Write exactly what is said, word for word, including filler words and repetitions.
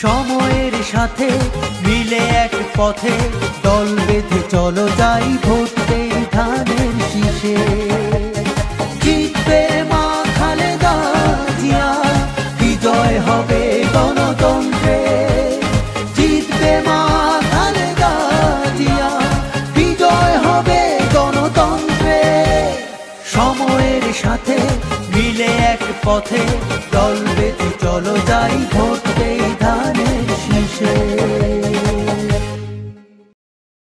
সময়ের সাথে মিলে এক পথে দল বেঁধে চলো যাই ভোট দেই ধানের শীষে। জিতবে মা খালেদা জিয়া, বিজয় হবে গণতন্ত্রে। জিতবে মা খালেদা জিয়া, বিজয় হবে গণতন্ত্রে। সময়ের সাথে মিলে এক পথে দল বেঁধে চলো যাই ভোট দেই ধানের শীষে।